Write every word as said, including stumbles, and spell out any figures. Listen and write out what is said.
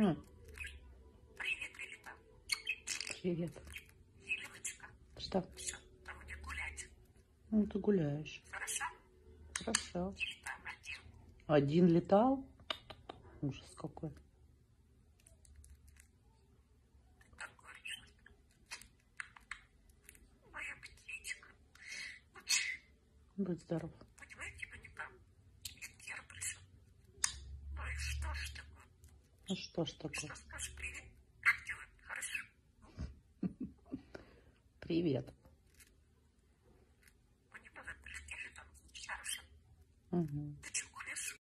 М, Привет, Лилипа. привет. Лилипочка. Что? Все, будем гулять. Ну, ты гуляешь. Хорошо? Хорошо. Или там один. Один летал? Ужас какой. Такой. Моя птичка. Будь здоров. Понимаете, типа не прав. Гера пришел. Ну и что ж такое? Ну что ж такое? Что скажешь, привет? Как дела? Хорошо. Привет. Мы не позавтракали там. Хорошо. Угу. Ты что, гуляешь?